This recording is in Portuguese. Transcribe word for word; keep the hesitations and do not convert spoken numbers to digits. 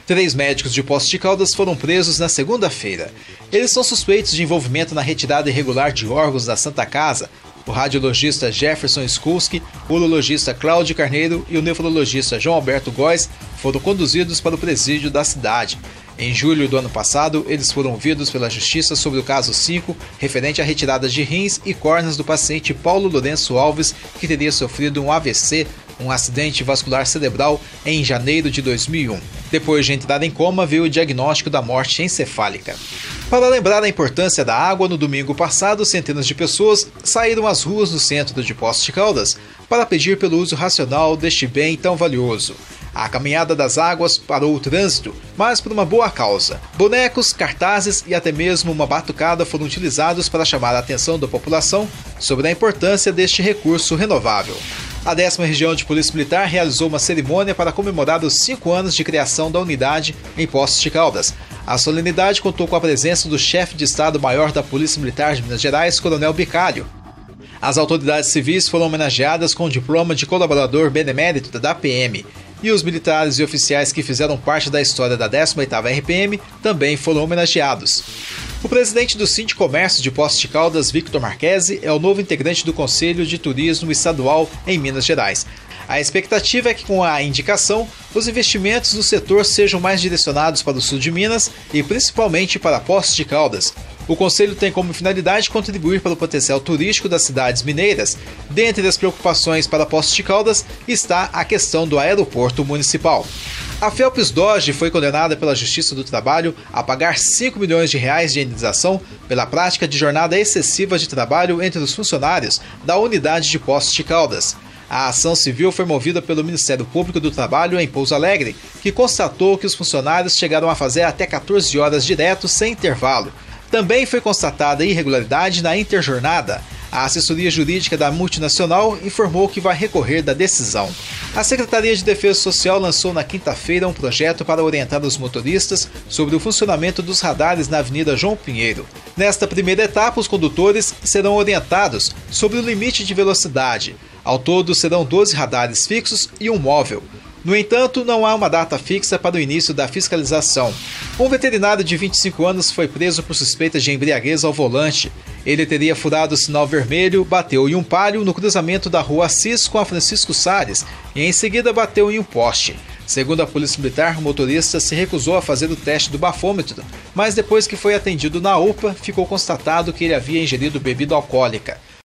Três médicos de Poços de Caldas foram presos na segunda-feira. Eles são suspeitos de envolvimento na retirada irregular de órgãos da Santa Casa. O radiologista Jefferson Skulski, o urologista Cláudio Carneiro e o nefrologista João Alberto Góes foram conduzidos para o presídio da cidade. Em julho do ano passado, eles foram ouvidos pela Justiça sobre o caso cinco, referente à retirada de rins e córneas do paciente Paulo Lourenço Alves, que teria sofrido um A V C, um acidente vascular cerebral, em janeiro de dois mil e um. Depois de entrar em coma, veio o diagnóstico da morte encefálica. Para lembrar a importância da água, no domingo passado, centenas de pessoas saíram às ruas do centro de Poços de Caldas para pedir pelo uso racional deste bem tão valioso. A caminhada das águas parou o trânsito, mas por uma boa causa. Bonecos, cartazes e até mesmo uma batucada foram utilizados para chamar a atenção da população sobre a importância deste recurso renovável. A décima Região de Polícia Militar realizou uma cerimônia para comemorar os cinco anos de criação da unidade em Poços de Caldas. A solenidade contou com a presença do chefe de Estado-Maior da Polícia Militar de Minas Gerais, Coronel Bicalho. As autoridades civis foram homenageadas com o diploma de colaborador benemérito da P M. E os militares e oficiais que fizeram parte da história da décima oitava R P M também foram homenageados. O presidente do Sindicomércio de Poços de Caldas, Victor Marquesi, é o novo integrante do Conselho de Turismo Estadual em Minas Gerais. A expectativa é que, com a indicação, os investimentos no setor sejam mais direcionados para o sul de Minas e principalmente para Poços de Caldas. O Conselho tem como finalidade contribuir para o potencial turístico das cidades mineiras. Dentre as preocupações para Poços de Caldas está a questão do aeroporto municipal. A Felps Dodge foi condenada pela Justiça do Trabalho a pagar cinco milhões de reais de indenização pela prática de jornada excessiva de trabalho entre os funcionários da unidade de Poços de Caldas. A ação civil foi movida pelo Ministério Público do Trabalho em Pouso Alegre, que constatou que os funcionários chegaram a fazer até quatorze horas direto sem intervalo. Também foi constatada irregularidade na interjornada. A assessoria jurídica da multinacional informou que vai recorrer da decisão. A Secretaria de Defesa Social lançou na quinta-feira um projeto para orientar os motoristas sobre o funcionamento dos radares na Avenida João Pinheiro. Nesta primeira etapa, os condutores serão orientados sobre o limite de velocidade. Ao todo, serão doze radares fixos e um móvel. No entanto, não há uma data fixa para o início da fiscalização. Um veterinário de vinte e cinco anos foi preso por suspeita de embriaguez ao volante. Ele teria furado o sinal vermelho, bateu em um palio no cruzamento da rua Assis com a Francisco Salles e em seguida bateu em um poste. Segundo a Polícia Militar, o motorista se recusou a fazer o teste do bafômetro, mas depois que foi atendido na U P A, ficou constatado que ele havia ingerido bebida alcoólica.